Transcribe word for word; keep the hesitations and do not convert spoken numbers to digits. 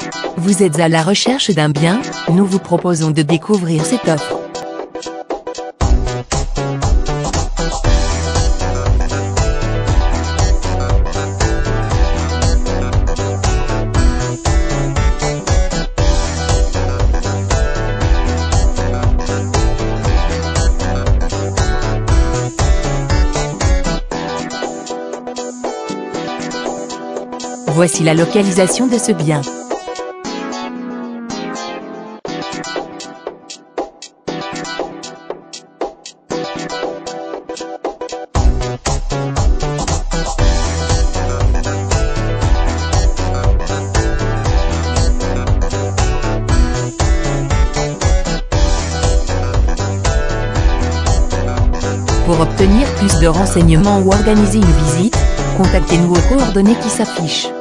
Vous êtes à la recherche d'un bien? Nous vous proposons de découvrir cette offre. Voici la localisation de ce bien. Pour obtenir plus de renseignements ou organiser une visite, contactez-nous aux coordonnées qui s'affichent.